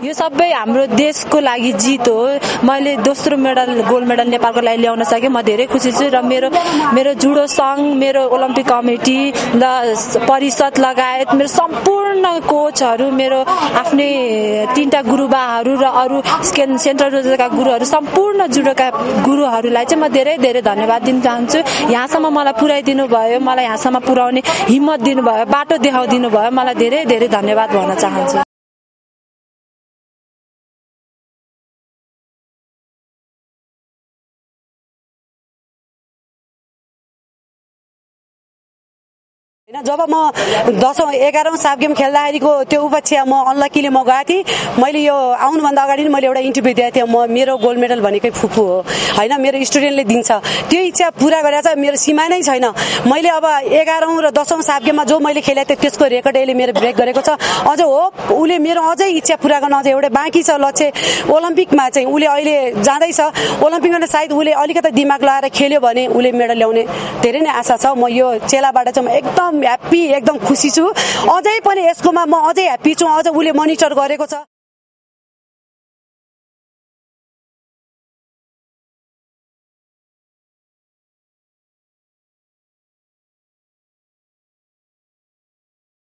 यो सबै हाम्रो देशको लागि जित हो। मैले दोस्रो गोल्ड मेडल नेपालको लागि ल्याउन सकेँ, म धेरै खुसी छु। र मेरो जुडो सङ्घ, मेरो ओलम्पिक कमिटी र परिषद लगायत मेरो सम्पूर्ण कोचहरू, मेरो आफ्नै 3टा गुरुबाहरू र अरू सेन्ट्रल रोजरका गुरुहरू, सम्पूर्ण जुडोका गुरुहरूलाई चाहिँ म धेरै धेरै धन्यवाद दिन चाहन्छु। यहाँसम्म मलाई पुर्याइदिनु भयो, मलाई यहाँसम्म पुर्याउने हिम्मत दिनुभयो, बाटो देखाइदिनु भयो, मलाई धेरै धेरै धन्यवाद भन्न चाहन्छु। जब म 10औं 11औं साफ गेम खेल्दाखेरिको त्यो उपक्षय म अनलकीले म गएको थिएँ। मैले यो आउनुभन्दा अगाडि मैले एउटा इन्टरभ्यू दिएको थिएँ, मेरो गोल्ड मेडल भनेकै फुपू हो हैन, मेरो स्टुडेन्टले दिन्छ। त्यो इच्छा पूरा गरेर चाहिँ मेरो सीमा नै छैन। मैले अब 11औं र 10औं साफ गेममा जो मैले खेलेको थिएँ त्यसको रेकर्ड यसले मेरो ब्रेक गरेको छ। अझ हो उले मेरो अझै इच्छा पूरा गर्न अझै एउटा बाँकी छ लक्ष्य। ओलम्पिकमा चाहिँ उले अहिले जाँदैछ, ओलम्पिकमा सायद उले अलिकति दिमाग लगाएर खेल्यो भने उले मेडल ल्याउने धेरै नै आशा छ। म यो चेलाबाट चाहिँ एकदम ह्याप्पी, एकदम खुसी छु। अझै पनि यसकोमा म अझै ह्याप्पी छु, अझ उले मोनिटर गरेको छ।